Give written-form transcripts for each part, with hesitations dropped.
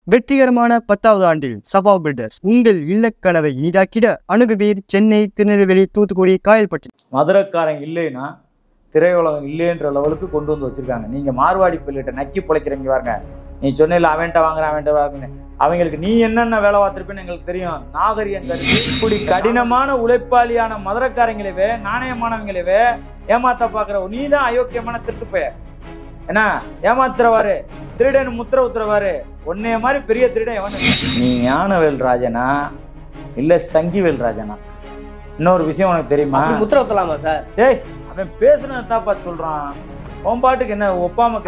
வெற்றிகரமான 10வது ஆண்டில் சபா பில்டர்ஸ் உங்கள் இல்லக்கனவை இனிதாக்கிட அணுகுவீர் சென்னை, திருநெல்வேலி, தூத்துக்குடி, காயல்பட்டி. மதுரக்காரன் இல்லைன்னா திரையுலகம் இல்லைன்ற லெவலுக்கு கொண்டு வந்து வச்சிருக்காங்க. நீங்க மார்வாடி பிள்ளைகிட்ட நக்கி பிழைக்கிறீங்க பாருங்க. நீ சொன்ன அவன்கிட்ட வாங்குறேன் அவன்கிட்ட வாங்குறேன், அவங்களுக்கு நீ என்னென்ன வேலை பார்த்துருப்பேன்னு எங்களுக்கு தெரியும். நாகரிகம் கருதி இப்படி கடினமான உழைப்பாளியான மதுரக்காரங்களவே, நாணயமானவங்களவே ஏமாத்த பாக்குற நீ தான் அயோக்கியமான திருட்டு பெயர். என்ன ஏமாத்துறவாரு, திருடன் முத்திர உத்துறவாரு, உன்னைய மாதிரி பெரிய திருடன் எவனு? நீ ஞானவேல் ராஜனா இல்ல சங்கிவேல் ராஜனா? இன்னொரு விஷயம் உனக்கு தெரியுமா? முத்திர உத்தலாமா சார்? டேய், அவன் பேசுனது தாப்பா சொல்றான். உன் பாட்டுக்கு என்ன ஒப்பாம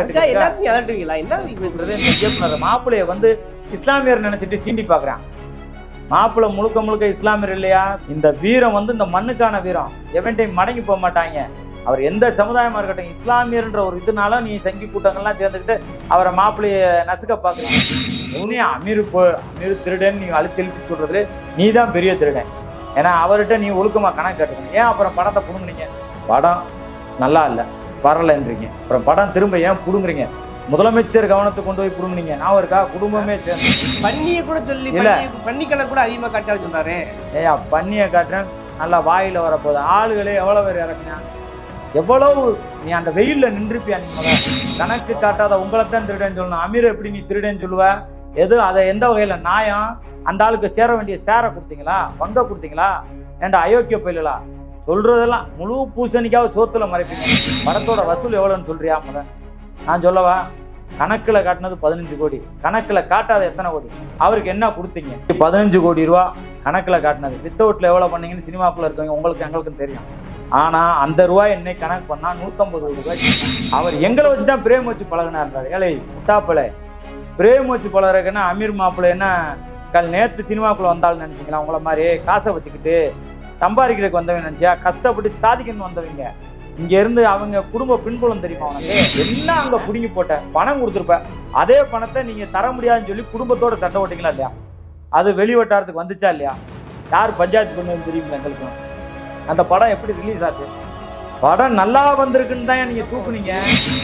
கேட்டு மாப்பிள்ளைய வந்து இஸ்லாமியர் நினைச்சிட்டு சீண்டி பாக்குறான். மாப்பிள்ளை முழுக்க முழுக்க இஸ்லாமியர் இல்லையா? இந்த வீரம் வந்து இந்த மண்ணுக்கான வீரம். எவன்டையும் மடங்கி போக மாட்டாங்க. அவர் எந்த சமுதாயமா இருக்கட்டும், இஸ்லாமியர்ன்ற ஒரு இதனால நீ சங்கி கூட்டங்கள்லாம் சேர்ந்துக்கிட்டு அவரை மாப்பிள்ளைய நசுக்க பாக்குறீங்க. அமீர் திருடன் நீ அழுத்தி இழுத்து சொல்றது நீ தான் பெரிய திருடன். ஏன்னா அவர்கிட்ட நீ ஒழுக்கமா கணக்கு கேட்டுக்கணும். ஏன் அப்புறம் படத்தை புடுங்குறீங்க? படம் நல்லா இல்லை வரலன்றீங்க, அப்புறம் படம் திரும்ப ஏன் புடுங்குறீங்க? முதலமைச்சர் கவனத்தை கொண்டு போய் புடுங்குனீங்க. நான் இருக்கா குடும்பமே சேர்ந்து பண்ணிய கூட சொல்லி இல்ல பண்ணி கணக்கு கூட அதிகமா காட்டாரு சொன்னாரு. ஏயா பண்ணிய காட்டுறேன், நல்லா வாயில வரப்போகுது. ஆளுகளே எவ்வளவு பேர் இறக்குனா, எவ்வளவு நீ அந்த வெயில்ல நின்றுப்பியா? நீ கணக்கு காட்டாத உங்களைத்தான் திருடன்னு சொல்லணும். அமீர் எப்படி நீ திருடன்னு சொல்லுவ? எது அதை எந்த வகையில நியாயம்? அந்த ஆளுக்கு சேர வேண்டிய சேரை கொடுத்தீங்களா? பங்க கொடுத்தீங்களா? ஏண்டா அயோக்கிய பயிலா? சொல்றதெல்லாம் முழு பூசணிக்காக சோத்துல மறைப்பீங்க. படத்தோட வசூல் எவ்வளோன்னு சொல்றியா? முதல் நான் சொல்லவா? கணக்குல காட்டினது 15 கோடி, கணக்குல காட்டாத எத்தனை கோடி? அவருக்கு என்ன கொடுத்தீங்க? 15 கோடி ரூபா கணக்குல காட்டினது. வித்தவுட்ல எவ்வளவு பண்ணீங்கன்னு சினிமாக்குள்ள இருக்கவங்க உங்களுக்கு எங்களுக்கும் தெரியும். ஆனா அந்த ரூபாய் என்னை கணக்கு பண்ணா 150 கோடி ரூபாய். அவர் எங்களை வச்சுதான் பிரேம் வச்சு பழகினா இருந்தாரு. ஏழை முட்டாப்பிள்ளை, பிரேம் வச்சு பழகிறதுக்குன்னா அமீர் மாப்பிள்ளை என்ன நேற்று சினிமாக்குள்ள வந்தாலும் நினைச்சிங்களா? உங்களை மாதிரி காசை வச்சுக்கிட்டு சம்பாதிக்கிறதுக்கு வந்தவங்க நினைச்சியா? கஷ்டப்பட்டு சாதிக்கணும்னு வந்தவங்க. இங்க இருந்து அவங்க குடும்ப பின்புலம் தெரியுமா உனக்கு? எல்லாம் அங்க புடுங்கி போட்ட பணம் கொடுத்துருப்ப. அதே பணத்தை நீங்க தர முடியாதுன்னு சொல்லி குடும்பத்தோட சட்டை ஓட்டிங்களா இல்லையா? அது வெளி வட்டாரத்துக்கு வந்துச்சா இல்லையா? யார் பஞ்சாயத்து பண்ணுன்னு தெரியுங்களா எங்களுக்கு? அந்த படம் எப்படி ரிலீஸ் ஆச்சு? படம் நல்லா வந்திருக்குன்னு தான் நீங்க தூக்குனீங்க.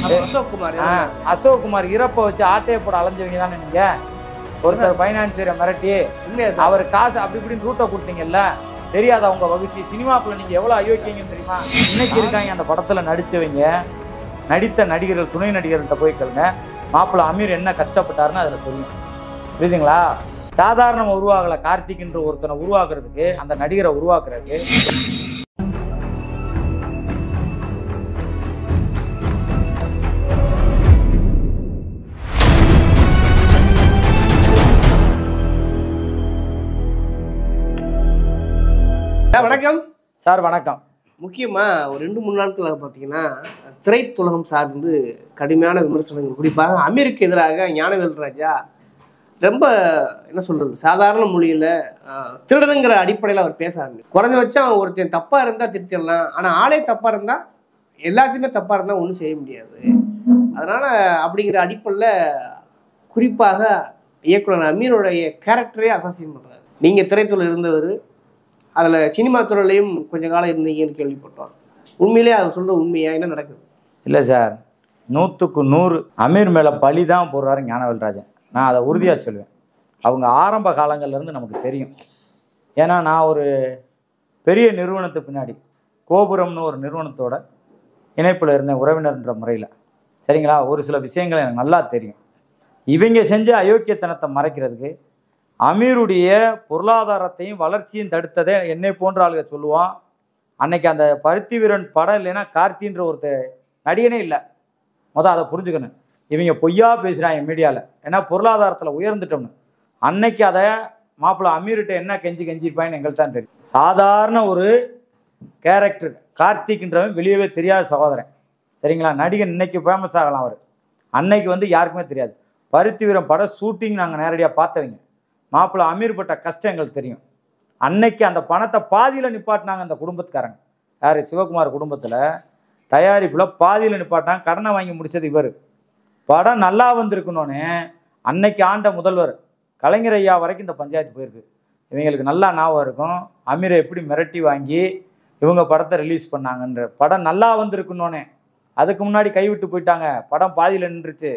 அசோக் குமார் இறப்ப வச்சு ஆட்டையை போட அலைஞ்சவங்க தானே நீங்க. ஒருத்தர் பைனான்சியரை மிரட்டி அவர் காசு அப்படி இப்படின்னு ரூட்டை கொடுத்தீங்கல்ல. தெரியாத அவங்க வகுசி சினிமாக்குள்ள நீங்க எவ்வளவு அயோக்கியங்கன்னு தெரியுமா? இன்னைக்கு இருக்காங்க அந்த படத்துல நடிச்சவங்க, நடித்த நடிகர்கள், துணை நடிகர்கள்ட்ட போய் கேளுங்க. மாப்பிள்ளை அமீர் என்ன கஷ்டப்பட்டாருன்னு அதுல தெரியும். புரியுதுங்களா? சாதாரண உருவாகல. கார்த்திக்ன்ற ஒருத்தனை உருவாக்குறதுக்கு, அந்த நடிகரை உருவாக்குறதுக்கு வணக்கம் சார். வணக்கம். முக்கியமா ஒரு 2-3 நாட்களாக பார்த்தீங்கன்னா திரைத்துலகம் சார்ந்து கடுமையான விமர்சனங்கள், குறிப்பாக அமீருக்கு எதிராக ஞானவேல் ராஜா ரொம்ப என்ன சொல்றது, சாதாரண மொழியில திருடனுங்கிற அடிப்படையில் அவர் பேச ஆரம்பிச்சு. குறைஞ்சபட்சம் ஒருத்தன் தப்பா இருந்தா திருத்திடலாம், ஆனா ஆளே தப்பா இருந்தா எல்லாத்தையுமே தப்பா இருந்தா ஒன்றும் செய்ய முடியாது. அதனால அப்படிங்கிற அடிப்படையில் குறிப்பாக இயக்குனர் அமீருடைய கேரக்டரே அசாசியம் பண்றாரு. நீங்க திரைத்துறையில் இருந்தவர், அதில் சினிமா துறையிலையும் கொஞ்ச காலம் இருந்தீங்கன்னு கேள்விப்பட்டோம். உண்மையிலே அவர் சொல்கிற உண்மையா? என்ன நடக்குது? இல்லை சார், 100க்கு 100 அமீர் மேலே பழி தான் போடுறாரு ஞானவேல் ராஜன். நான் அதை உறுதியாக சொல்லுவேன். அவங்க ஆரம்ப காலங்கள்லேருந்து நமக்கு தெரியும். ஏன்னா நான் ஒரு பெரிய நிறுவனத்துக்கு பின்னாடி கோபுரம்னு ஒரு நிறுவனத்தோட இணைப்பில் இருந்தேன், உறவினர்ன்ற முறையில். சரிங்களா? ஒரு சில விஷயங்கள் எனக்கு நல்லா தெரியும். இவங்க செஞ்ச அயோக்கியத்தனத்தை மறைக்கிறதுக்கு அமீருடைய பொருளாதாரத்தையும் வளர்ச்சியும் தடுத்ததே என்னை போன்ற ஆளுக சொல்லுவான். அன்னைக்கு அந்த பருத்தி வீரன் படம் இல்லைன்னா கார்த்தின்ற ஒருத்தர் நடிகனே இல்லை. அதை புரிஞ்சுக்கணும். இவங்க பொய்யா பேசுகிறாங்க மீடியாவில். ஏன்னா பொருளாதாரத்தில் உயர்ந்துட்டோம்னு. அன்னைக்கு அதை மாப்பிள்ளை அமீர்கிட்ட என்ன கெஞ்சிருப்பாங்கன்னு எங்களுக்கு தான் தெரியும். சாதாரண ஒரு கேரக்டர் கார்த்திக்ன்றவன் வெளியவே தெரியாத சகோதரன். சரிங்களா? நடிகன் இன்னைக்கு ஃபேமஸ் ஆகலாம். அவர் அன்னைக்கு வந்து யாருக்குமே தெரியாது. பருத்தி வீரன் படம் ஷூட்டிங் நாங்கள் நேரடியாக பார்த்தவங்க. மாப்பிள்ளை அமீர் பட்ட கஷ்டம் எங்களுக்கு தெரியும். அன்னைக்கு அந்த பணத்தை பாதியில் நிப்பாட்டினாங்க அந்த குடும்பத்துக்காரங்க. யார்? சிவகுமார் குடும்பத்தில் தயாரிப்பில் பாதியில் நிப்பாட்டினாங்க. கடனை வாங்கி முடித்தது இவர். படம் நல்லா வந்திருக்கணுன்னு அன்னைக்கு ஆண்ட முதல்வர் கலைஞர் ஐயா வரைக்கும் இந்த பஞ்சாயத்து போயிருக்கு. இவங்களுக்கு நல்லா ஞாபகம் இருக்கும். அமீரை எப்படி மிரட்டி வாங்கி இவங்க படத்தை ரிலீஸ் பண்ணாங்கன்ற. படம் நல்லா வந்திருக்கணுன்னே அதுக்கு முன்னாடி கைவிட்டு போயிட்டாங்க. படம் பாதியில் நின்றுச்சு.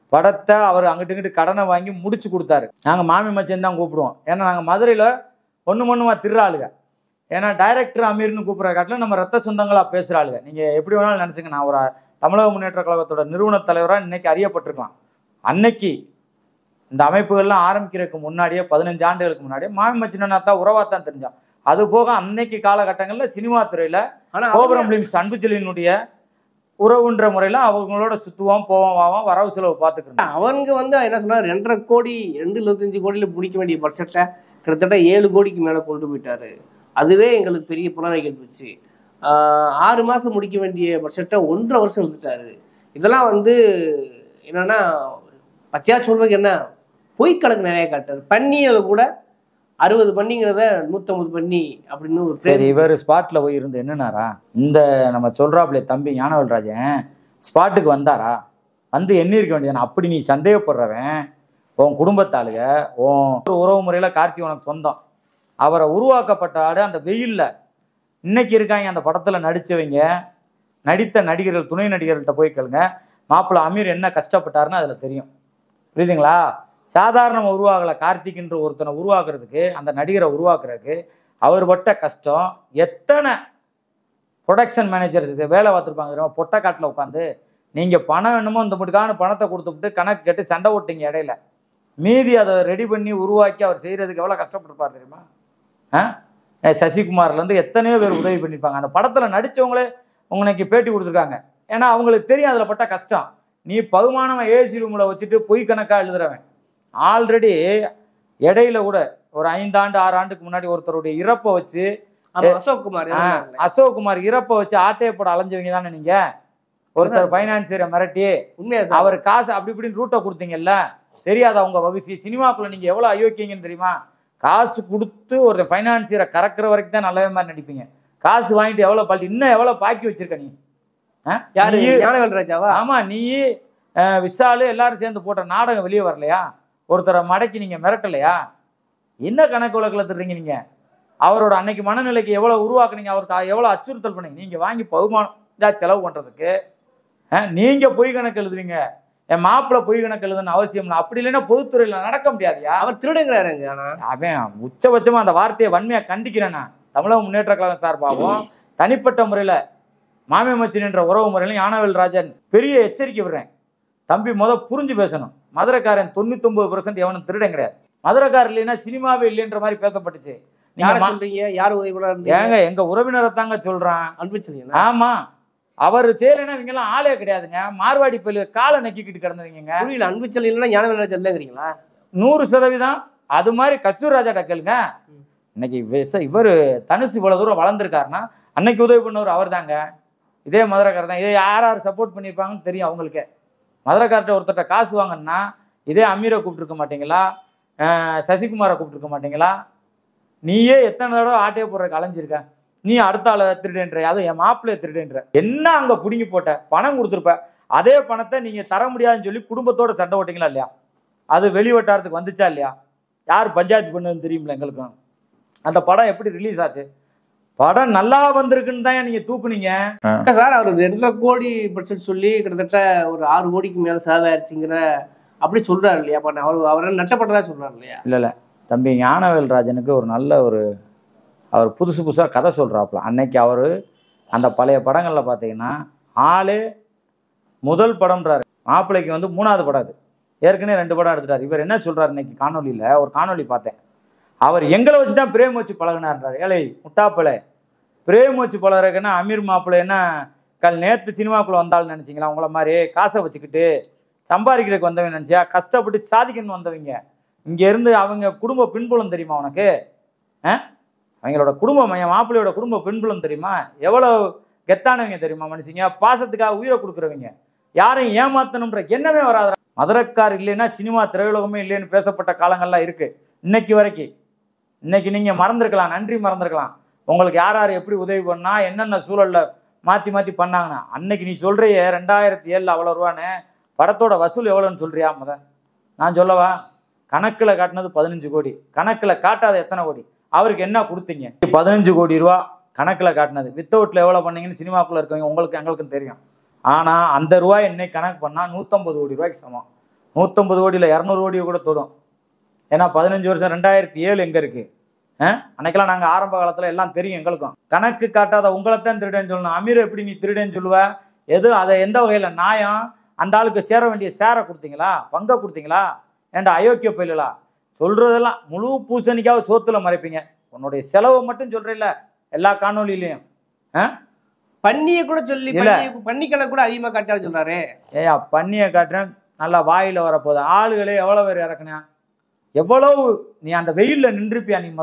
படத்தை அவர் அங்கிட்டு இங்கிட்டு கடனை வாங்கி முடிச்சு கொடுத்தாரு. நாங்கள் மாமி மச்சன் தான் கூப்பிடுவோம். ஏன்னா நாங்கள் மதுரையில் ஒன்றுமா திருறாளுங்க. ஏன்னா டைரக்டர் அமீர்னு கூப்பிட்ற காட்டில் நம்ம ரத்த சொந்தங்களாக பேசுகிறாளுங்க. நீங்கள் எப்படி வேணாலும் நினச்சிங்க. நான் ஒரு தமிழக முன்னேற்ற கழகத்தோட நிறுவன தலைவராக இன்னைக்கு அறியப்பட்டிருக்கலாம். அன்னைக்கு இந்த அமைப்புகள்லாம் ஆரம்பிக்கிறதுக்கு முன்னாடியே 15 ஆண்டுகளுக்கு முன்னாடியே மாமி மச்சினா தான் உறவாத்தான் தெரிஞ்சான். அது போக அன்னைக்கு காலகட்டங்களில் சினிமா துறையில் கோபுரம் பிலிம்ஸ் அன்புச்செழியனுடைய உறவுன்ற முறையில் அவங்களோட சுற்றுவோம், போவோம், வாவோம், வரவு செலவு பார்த்துக்கிறோம். அவங்க என்ன சொன்னார், 2.5 கோடி 2.25 கோடியில் முடிக்க வேண்டிய பட்ஜெட்டை கிட்டத்தட்ட 7 கோடிக்கு மேலே கொண்டு போயிட்டாரு. அதுவே எங்களுக்கு பெரிய புலனை போச்சு. 6 மாதம் முடிக்க வேண்டிய பட்ஜெட்டை 1.5 வருஷம் எடுத்துட்டாரு. இதெல்லாம் என்னன்னா பச்சையா சொல்றதுக்கு என்ன, பொய் கணக்கு நிறைய காட்டாரு. பன்னியில கூட 60 பண்ணிங்கிறத 150 பண்ணி அப்படின்னு ஒரு சரி. இவர் ஸ்பாட்ல போய் இருந்து என்னன்னாரா, இந்த நம்ம சொல்றாப்ல தம்பி ஞானவேல்ராஜன் ஸ்பாட்டுக்கு வந்தாரா, வந்து எண்ணிருக்க வேண்டியது. அப்படி நீ சந்தேகப்படுறவன் உன் குடும்பத்தாளுக, உன் உறவு முறையில் கார்த்தி உனக்கு சொந்தம். அவரை உருவாக்கப்பட்ட ஆடு அந்த வெயில்ல இன்னைக்கு இருக்காங்க. அந்த படத்தில் நடித்தவங்க, நடித்த நடிகர்கள், துணை நடிகர்கள்ட்ட போய் கேளுங்க. மாப்பிள்ளை அமீர் என்ன கஷ்டப்பட்டாருன்னு அதில் தெரியும். புரியுதுங்களா? சாதாரண உருவாகலை. கார்த்திக்ன்ற ஒருத்தனை உருவாக்குறதுக்கு, அந்த நடிகரை உருவாக்குறதுக்கு அவர் பட்ட கஷ்டம் எத்தனை ப்ரொடக்ஷன் மேனேஜர்ஸ் வேலை பார்த்துருப்பாங்க. பொட்டக்காட்டில் உட்காந்து நீங்கள் பணம் என்னமோ இந்த மட்டுக்கான பணத்தை கொடுத்துட்டு கணக்கு கேட்டு சண்டை ஓட்டிங்க இடையில. மீதி அதை ரெடி பண்ணி உருவாக்கி அவர் செய்கிறதுக்கு எவ்வளோ கஷ்டப்பட்டுருப்பார் தெரியுமா? சசிகுமார்லேருந்து எத்தனையோ பேர் உதவி பண்ணியிருப்பாங்க. அந்த படத்தில் நடித்தவங்களே உங்களுக்கு பேட்டி கொடுத்துருக்காங்க. ஏன்னா அவங்களுக்கு தெரியும் அதில் பட்ட கஷ்டம். நீ பகுமானமாக ஏசி ரூமில் வச்சுட்டு பொய் கணக்காக எழுதுறவன். ஆல்ரெடி இடையில கூட ஒரு 5 ஆண்டு 6 ஆண்டுக்கு முன்னாடி ஒருத்தருடைய இறப்பை வச்சு அசோக்குமார் இறப்பை வச்சு ஆட்டையை போட அலைஞ்சவங்க தானே நீங்க. ஒருத்தர் பைனான்சியரை மிரட்டி அவர் காசு அப்படி இப்படின்னு ரூட்டை கொடுத்தீங்கல்ல. தெரியாத அவங்க வகுசி சினிமாக்குள்ள நீங்க எவ்வளவு அயோக்கியங்கன்னு தெரியுமா? காசு கொடுத்து ஒரு பைனான்சியரை கறக்குற வரைக்கும் தான் நல்லவே மாதிரி நடிப்பீங்க. காசு வாங்கிட்டு எவ்வளவு பல்ட்டி இன்னும் எவ்வளவு பாக்கி வச்சிருக்க நீ? ஆமா, நீ விசாலு எல்லாரும் சேர்ந்து போட்ட நாடகம் வெளியே வரலையா? ஒருத்தரை மடக்கி நீங்க மிரட்டலையா? என்ன கணக்கு வழக்கில் தர்றீங்க நீங்க? அவரோட அன்னைக்கு மனநிலைக்கு எவ்வளவு உருவாக்குனீங்க, அவருக்கு எவ்வளவு அச்சுறுத்தல் பண்ணீங்க. நீங்க வாங்கி பகுமானம் இதா செலவு பண்றதுக்கு நீங்க பொய் கணக்கு எழுதுவீங்க. என் மாப்பிள்ள பொய் கணக்கு எழுதுன்னு அவசியம் இல்லை. அப்படி இல்லைன்னா பொதுத்துறையில நடக்க முடியாதுயா. அவர் திருடுங்கிறாருங்க. அவன் உச்சபட்சமா அந்த வார்த்தையை வன்மையா கண்டிக்கிறேன்னா தமிழக முன்னேற்ற கழகம் சார்பாகவும் தனிப்பட்ட முறையில மாமி மச்சின் என்ற உறவு முறையிலும் ஞானவேல்ராஜன் பெரிய எச்சரிக்கை விடுறேன். தம்பி புரிஞ்சு பேசணும். மதுரைக்காரன் 99% எவனும் திருடன் கிடையாது. மதுரைக்காரர் இல்லைன்னா சினிமாவே இல்லைன்ற மாதிரி பேசப்பட்டுச்சு. ஏங்க எங்க உறவினரை தாங்க சொல்றான். ஆமா, அவர் செய்யலைன்னா இவங்க எல்லாம் ஆளே கிடையாதுங்க. மார்வாடி பள்ளி காலை நக்கிக்கிட்டு கிடந்தவங்க. அன்புச்சல் இல்லைன்னா ஞானவேல்ராஜன் இல்லைங்கிறீங்களா? 100%. அது மாதிரி கஸ்தூர் ராஜா டக்கலுங்க. இன்னைக்கு இவர் தனுசு இவ்வளவு தூரம் வளர்ந்துருக்காருன்னா அன்னைக்கு உதவி பண்ணவர் அவர் தாங்க. இதே மதுரைக்காரர் தான். இதை யார் சப்போர்ட் பண்ணியிருப்பாங்கன்னு தெரியும் அவங்களுக்கு. மதுரைக்கார்ட்ட ஒருத்தர்கிட்ட காசு வாங்கன்னா இதே அமீரை கூப்பிட்டுருக்க மாட்டீங்களா? சசிகுமாரை கூப்பிட்டுருக்க மாட்டீங்களா? நீயே எத்தனை தடவை ஆட்டையை போடுறதுக்கு அலைஞ்சிருக்க. நீ அடுத்த ஆளை திருடுன்ற, அதுவும் என் மாப்பிள்ளைய திருடுன்ற. என்ன அங்கே பிடுங்கி போட்ட பணம் கொடுத்துருப்ப. அதே பணத்தை நீங்கள் தர முடியாதுன்னு சொல்லி குடும்பத்தோட சண்டை ஓட்டிங்களா இல்லையா? அது வெளி வட்டாரத்துக்கு வந்துச்சா இல்லையா? யார் பஞ்சாயத்து பண்ணுன்னு தெரியுமில்ல எங்களுக்கும். அந்த படம் எப்படி ரிலீஸ் ஆச்சு? படம் நல்லா வந்திருக்குன்னு தான் நீங்க தூக்குனீங்க சார். அவர் 2.5 கோடி பட்ஜெட் சொல்லி கிட்டத்தட்ட ஒரு 6 கோடிக்கு மேல செலவாயிருச்சுங்கிற அப்படி சொல்றாரு இல்லையா? அவரை நட்டப்பட்டதா சொல்றாரு இல்லையா? இல்ல தம்பி ஞானவேல்ராஜனுக்கு ஒரு நல்ல அவர் புதுசா கதை சொல்றாப்புல. அன்னைக்கு அவரு அந்த பழைய படங்கள்ல பாத்தீங்கன்னா ஆளே முதல் படம்ன்றாரு. மாப்பிள்ளைக்கு 3வது படம். அது ஏற்கனவே 2 படம் எடுத்துட்டாரு. இவர் என்ன சொல்றாரு, இன்னைக்கு காணொலியில ஒரு காணொலி பார்த்தேன். அவர் எங்களை வச்சுதான் பிரேம் வச்சு பழகினார்ன்றார். ஏழை முட்டாப்பிள்ளை, பிரேம் வச்சு பழகிறதுக்குன்னா அமீர் மாப்பிள்ளை என்ன நேற்று சினிமாக்குள்ள வந்தாலும் நினைச்சிங்களா? உங்களை மாதிரி காசை வச்சுக்கிட்டு சம்பாதிக்கிறதுக்கு வந்தவங்க நினைச்சியா? கஷ்டப்பட்டு சாதிக்கணும்னு வந்தவங்க. இங்க இருந்து அவங்க குடும்ப பின்புலம் தெரியுமா உனக்கு? அவங்களோட குடும்பம், என் மாப்பிள்ளையோட குடும்ப பின்புலம் தெரியுமா? எவ்வளவு கெத்தானவங்க தெரியுமா மனுஷங்க? பாசத்துக்காக உயிரை கொடுக்குறவங்க. யாரையும் ஏமாத்தணும்ன்ற எண்ணமே வராது. மதுரைக்கார் இல்லைன்னா சினிமா திரையுலகமே இல்லைன்னு பேசப்பட்ட காலங்கள்லாம் இருக்கு. இன்னைக்கு வரைக்கும். இன்னைக்கு நீங்க மறந்துருக்கலாம், நன்றி மறந்துருக்கலாம். உங்களுக்கு யார் யார் எப்படி உதவி பண்ணா, என்னென்ன சூழல்ல மாத்தி மாத்தி பண்ணாங்கன்னா. அன்னைக்கு நீ சொல்றிய 2007 அவ்வளோ ரூபான்னு, படத்தோட வசூல் எவ்வளோன்னு சொல்றியா? நான் சொல்லவா? கணக்குல காட்டினது 15 கோடி, கணக்குல காட்டாத எத்தனை கோடி? அவருக்கு என்ன கொடுத்தீங்க? 15 கோடி ரூபா கணக்குல காட்டினது. வித்தவுட்ல எவ்வளவு பண்ணீங்கன்னு சினிமாக்குள்ள இருக்கவங்க உங்களுக்கு எங்களுக்கும் தெரியும். ஆனா அந்த ரூபாய் இன்னைக்கு கணக்கு பண்ணா 150 கோடி ரூபாய்க்கு சமம். 150 கோடியில் 200 கோடியை கூட தொடும். ஏன்னா 15 வருஷம் 2007 எங்கே இருக்குது? அன்னைக்கெல்லாம் நாங்கள் ஆரம்ப காலத்தில் எல்லாம் தெரியும் எங்களுக்கும். கணக்கு காட்டாத உங்களைத்தான் திருடேன்னு சொல்லணும். அமீர் எப்படி நீ திருடேன்னு சொல்லுவ? எது அதை எந்த வகையில் நியாயம்? அந்த ஆளுக்கு சேர வேண்டிய சேரை கொடுத்தீங்களா? பங்கை கொடுத்தீங்களா? ஏன்டா அயோக்கிய பயிலா சொல்றதெல்லாம் முழு பூசணிக்காக சோத்துல மறைப்பீங்க. உன்னுடைய செலவை மட்டும் சொல்றீல்ல எல்லா காணொலியிலையும். பண்ணியை கூட சொல்லி பண்ணிக்கணை கூட அதிகமாக காட்டாரு சொல்றாரு. ஏயா பண்ணியை காட்டுறேன் நல்லா வாயில வரப்போகுது. ஆளுகளே எவ்வளோ பேர் இறக்குனா? எவ்வளவு நீ அந்த வெயிலில் நின்றுப்பியா? நீ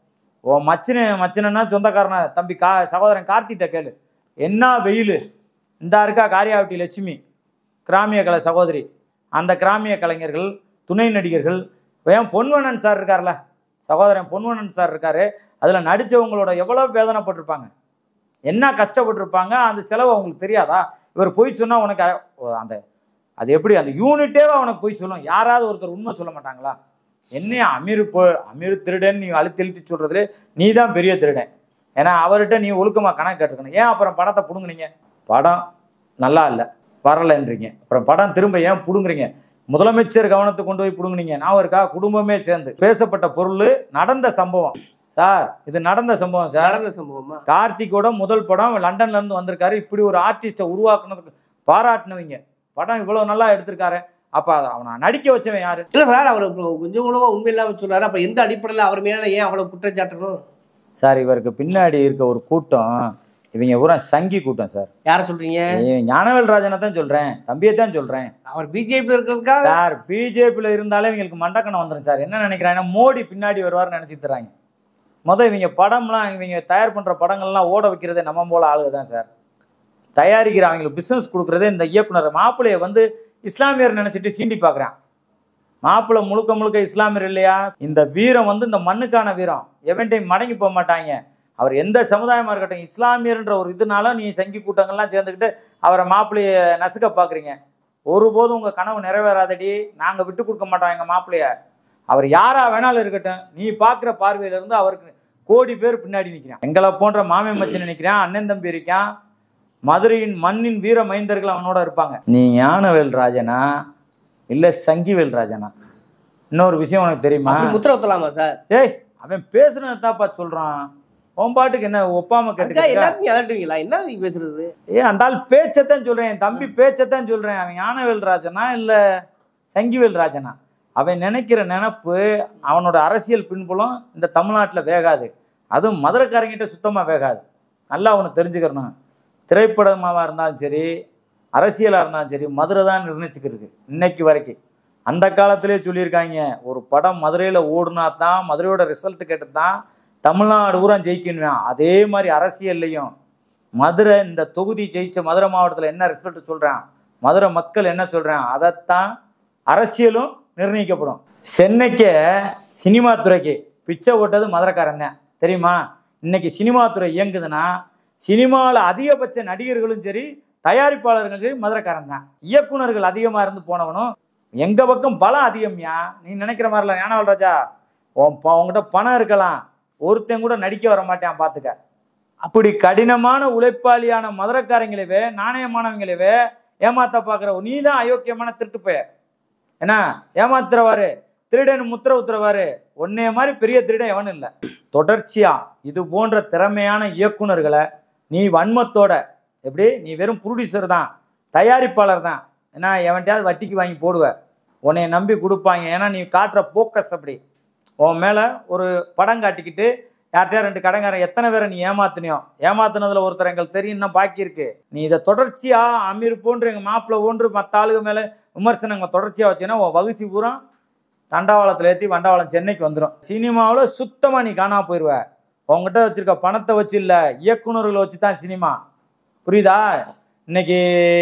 ஓ மச்சினா சொந்தக்காரனா தம்பி சகோதரன் கார்த்திட்ட கேளு. என்ன வெயில் இந்த இருக்கா காரியாவட்டி லட்சுமி கிராமிய கலை சகோதரி, அந்த கிராமிய கலைஞர்கள், துணை நடிகர்கள், ஏன் பொன்வண்ணன் சார் இருக்கார்ல, சகோதரன் பொன்வண்ணன் சார் இருக்காரு, அதில் நடித்தவங்களோட எவ்வளோ வேதனைப்பட்டிருப்பாங்க, என்ன கஷ்டப்பட்டிருப்பாங்க. அந்த செலவு அவங்களுக்கு தெரியாதா? இவர் பொய் சொன்னால் உனக்கு அந்த அது எப்படி அந்த யூனிட்டேவா அவனுக்கு பொய் சொல்லும்? யாராவது ஒருத்தர் உண்மை சொல்ல மாட்டாங்களா? என்னையா அமீர் திருடன் நீ அழுத்தி சொல்றதுல நீ தான் பெரிய திருடன். ஏன்னா அவர்கிட்ட நீ ஒழுக்கமாக கணக்கு கேட்டுக்கணும். ஏன் அப்புறம் படத்தை பிடுங்குனீங்க? படம் நல்லா இல்லை வரலைன்றீங்க. அப்புறம் படம் திரும்ப ஏன் பிடுங்குறீங்க? முதலமைச்சர் கவனத்தை கொண்டு போய் பிடுங்குனீங்க. நான் இருக்கா குடும்பமே சேர்ந்து பேசப்பட்ட பொருள் நடந்த சம்பவம் சார். இது நடந்த சம்பவம் சார். நடந்த சம்பவமா? கார்த்திகோட முதல் படம் லண்டன்ல இருந்து வந்திருக்காரு. இப்படி ஒரு ஆர்டிஸ்டை உருவாக்குனதுக்கு பாராட்டினவங்க. படம் இவ்வளவு நல்லா எடுத்திருக்காரு. அப்ப அவனை நடிக்க வச்சவன் யாரு? இல்ல சார், அவர் கொஞ்சம் கூட உண்மை இல்லாம சொன்னாரு. அப்ப எந்த அடிப்படையில் அவர் மேல ஏன் அவ்வளவு குற்றச்சாட்டணும் சார்? இவருக்கு பின்னாடி இருக்க ஒரு கூட்டம், இவங்க பூரா சங்கி கூட்டம் சார். யார சொல்றீங்க? ஞானவேல் ராஜனை தான் சொல்றேன், தம்பியை தான் சொல்றேன். அவர் பிஜேபி இருக்கிறதுக்கா சார்? பிஜேபியில இருந்தாலே இவங்களுக்கு மண்டக்கணம் வந்துடும் சார். என்ன நினைக்கிறாங்க? மோடி பின்னாடி வருவார்னு நினைச்சிட்டு தராங்க. இவங்க படம்லாம் இவங்க தயார் பண்ற படங்கள்லாம் ஓட வைக்கிறதே நம்ம போல ஆளுக தான் சார். தயாரிக்கிற அவங்களுக்கு பிசினஸ் கொடுக்குறதே இந்த இயக்குனர். மாப்பிள்ளைய இஸ்லாமியர் நினைச்சிட்டு சீண்டி பார்க்குறான். மாப்பிள்ளை முழுக்க முழுக்க இஸ்லாமியர் இல்லையா? இந்த வீரம் இந்த மண்ணுக்கான வீரம். எவன்டையும் மடங்கி போக மாட்டாங்க. அவர் எந்த சமுதாயமா இருக்கட்டும், இஸ்லாமியர்ன்ற ஒரு இதனால நீ சங்கி கூட்டங்கள்லாம் சேர்ந்துக்கிட்டு அவரை மாப்பிள்ளைய நசுக்க பார்க்குறீங்க. ஒருபோதும் உங்க கனவு நிறைவேறாதடி. நாங்க விட்டு கொடுக்க மாட்டோம் எங்க மாப்பிள்ளைய. அவர் யாரா வேணாலும் இருக்கட்டும், நீ பார்க்குற பார்வையில இருந்து அவருக்கு கோடி பேர் பின்னாடி நிற்கிறான். எங்களை போன்ற மாமே மச்சன் நிற்கிறான், அண்ணன் தம்பி இருக்கான், மதுரையின் மண்ணின் வீர மைந்தர்கள் அவனோட இருப்பாங்க. நீ ஞானவேல் ராஜனா இல்ல சங்கிவேல் ராஜனா? இன்னொரு விஷயம் உனக்கு தெரியுமா? முத்திரத்தலாமா சார்? ஏய், அவன் பேசுறதாப்பா சொல்றான். உன் பாட்டுக்கு என்ன ஒப்பாம கேட்டுங்களா? என்ன பேசுறது? அந்த ஆள் பேச்சத்தான் சொல்றேன், என் தம்பி பேச்சத்தான் சொல்றேன். அவன் ஞானவேல் ராஜனா இல்ல சங்கிவேல் ராஜனா? அவன் நினைக்கிற நினைப்பு, அவனோட அரசியல் பின்புலம் இந்த தமிழ்நாட்டில் வேகாது. அதுவும் மதுரைக்காரங்கிட்ட சுத்தமாக வேகாது. நல்லா அவனை தெரிஞ்சுக்கிறணும். திரைப்படமாக இருந்தாலும் சரி, அரசியலாக இருந்தாலும் சரி, மதுரை தான் நிர்ணயிச்சுக்கிருக்கு இன்னைக்கு வரைக்கும். அந்த காலத்திலே சொல்லியிருக்காங்க, ஒரு படம் மதுரையில் ஓடுனா தான், மதுரையோட ரிசல்ட் கேட்டு தான் தமிழ்நாடு ஊரா ஜெயிக்கணும். அதே மாதிரி அரசியல்லையும் மதுரை இந்த தொகுதி ஜெயிச்ச மதுரை மாவட்டத்தில் என்ன ரிசல்ட் சொல்கிறான், மதுரை மக்கள் என்ன சொல்கிறான், அதைத்தான் அரசியலும் நிர்ணயிக்கப்படும். சென்னைக்கு சினிமா துறைக்கு பிச்சை ஓட்டது மதுரைக்காரன் தான் தெரியுமா? இன்னைக்கு சினிமா துறை இயங்குதுன்னா சினிமாவில் அதிகபட்ச நடிகர்களும் சரி, தயாரிப்பாளர்களும் சரி மதுரைக்காரன் தான். இயக்குனர்கள் அதிகமாக இருந்து போனவனும் எங்க பக்கம் பலம் அதிகம்யா. நீ நினைக்கிற மாதிரில ஞானவேல் ராஜா, உங்ககிட்ட பணம் இருக்கலாம், ஒருத்தன் கூட நடிக்க வர மாட்டேன் பார்த்துக்க. அப்படி கடினமான உழைப்பாளியான மதுரைக்காரங்களவே, நாணயமானவங்களவே ஏமாத்த பார்க்குற நீ தான் அயோக்கியமான திருட்டு போய. ஏன்னா ஏமாத்துறவாரு, திருடன் முத்திர உத்துறவாரு, ஒன்னே மாதிரி பெரிய திருடன் எவனும் இல்லை. தொடர்ச்சியா இது போன்ற திறமையான இயக்குனர்களை நீ வன்மத்தோட, எப்படி நீ வெறும் ப்ரொடியூசர் தான், தயாரிப்பாளர் தான், ஏன்னா எவன்ட்டையாவது வட்டிக்கு வாங்கி போடுவ, உன்னைய நம்பி கொடுப்பாங்க. ஏன்னா நீ காட்டுற போக்கஸ் அப்படி. உன் மேலே ஒரு படம் காட்டிக்கிட்டு யார்கிட்டயா 2 கடைக்காரன் எத்தனை பேரை நீ ஏமாத்தினியோ, ஏமாத்தினதுல ஒருத்தர் எங்களுக்கு தெரியும், இன்னும் பாக்கி இருக்கு. நீ இதை தொடர்ச்சியா அமீர் போன்று எங்க மாப்பிள்ளை போன்று மற்ற ஆளுக மேல விமர்சனங்கள் தொடர்ச்சியா வச்சுன்னா உன் வகுசி பூரா தண்டவாளத்தில் ஏற்றி வண்டவாளம் சென்னைக்கு வந்துடும். சினிமாவில் சுத்தமா நீ காணா போயிடுவ. உங்ககிட்ட வச்சிருக்க பணத்தை வச்சு இல்லை, இயக்குநர்களை வச்சு தான் சினிமா. புரியுதா? இன்னைக்கு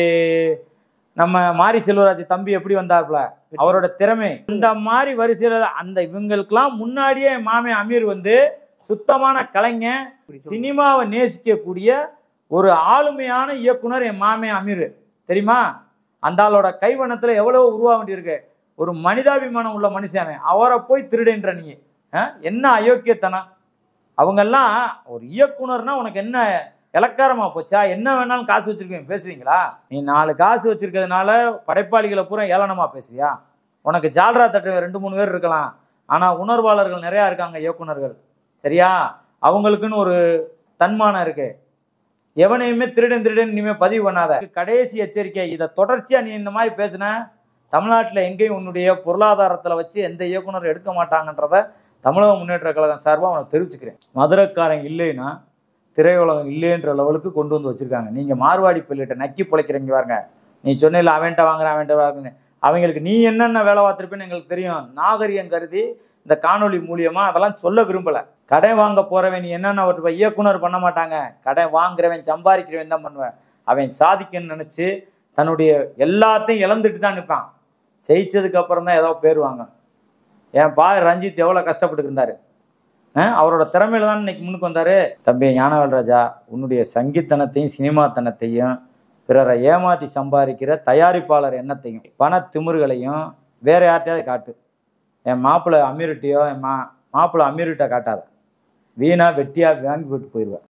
நம்ம மாரி செல்வராஜ் தம்பி எப்படி வந்தார்ல, அவரோட திறமை இந்த மாதிரி வரிசையில் அந்த இவங்களுக்கெல்லாம் முன்னாடியே மாமே அமீர் சுத்தமான கலைஞன், சினிமாவை நேசிக்கக்கூடிய ஒரு ஆளுமையான இயக்குனர் என் மாமே அமீர் தெரியுமா? அந்த ஆளோட கைவண்ணத்தில் எவ்வளவு உருவாக வேண்டியிருக்கு. ஒரு மனிதாபிமானம் உள்ள மனுஷன். அவரை போய் திருடுன்ற நீ என்ன அயோக்கியத்தனம்? அவங்கெல்லாம் ஒரு இயக்குனர்னா உனக்கு என்ன இலக்காரமா போச்சா? என்ன வேணாலும் காசு வச்சிருக்கீங்க பேசுவீங்களா? நீ 4 காசு வச்சிருக்கிறதுனால படைப்பாளிகளை பூரா ஏளனமா பேசுவியா? உனக்கு ஜால்ரா தட்டு 2-3 பேர் இருக்கலாம், ஆனால் உணர்வாளர்கள் நிறையா இருக்காங்க இயக்குனர்கள், சரியா? அவங்களுக்குன்னு ஒரு தன்மானம் இருக்கு. எவனையுமே திருடன் இனிமேல் பதிவு பண்ணாத. கடைசி எச்சரிக்கை, இதை தொடர்ச்சியாக நீ இந்த மாதிரி பேசுன தமிழ்நாட்டில் எங்கேயும் உன்னுடைய பொருளாதாரத்தில் வச்சு எந்த இயக்குனர் எடுக்க மாட்டாங்கன்றத தமிழக முன்னேற்ற கழகம் சார்பாக உனக்கு தெரிவிச்சுக்கிறேன். மதுரைக்காரன் இல்லைன்னா திரையுலகம் இல்லைன்ற லெவலுக்கு கொண்டு வந்து வச்சுருக்காங்க. நீங்கள் மார்வாடி பிள்ளைகிட்ட நக்கி பிழைக்கிறீங்க பாருங்க. நீ சொன்னில்ல அவன்கிட்ட வாங்குறேன் அவன்கிட்ட வாங்குறேன், அவங்களுக்கு நீ என்னென்ன வேலை பார்த்துருப்பேன்னு எங்களுக்கு தெரியும். நாகரிகம் கருதி இந்த காணொலி மூலியமாக அதெல்லாம் சொல்ல விரும்பலை. கடை வாங்க போகிறவன் நீ என்னென்ன இயக்குனர் பண்ண மாட்டாங்க, கடை வாங்குறவன் சம்பாதிக்கிறவன் தான் பண்ணுவேன். அவன் சாதிக்கணும்னு நினச்சி தன்னுடைய எல்லாத்தையும் இழந்துட்டு தான் நிற்பான். ஜெயிச்சதுக்கு அப்புறம் தான் ஏதோ பேர் வாங்க. என் ரஞ்சித் எவ்வளோ கஷ்டப்பட்டு இருந்தாரு, அவரோட திறமையில தான் இன்னைக்கு முன்னுக்கு வந்தாரு. தம்பி ஞானவேல் ராஜா, உன்னுடைய சங்கித்தனத்தையும் சினிமாத்தனத்தையும் பிறரை ஏமாற்றி சம்பாதிக்கிற தயாரிப்பாளர் எண்ணத்தையும் பண திமிர்களையும் வேற யார்ட்டையாவது காட்டு. என் மாப்பிள்ளை அமீர்கிட்டையோ என் மாப்பிள்ளை அமீர்கிட்ட காட்டாத. வீணா வெட்டியாக வாங்கி போட்டு போயிடுவேன்.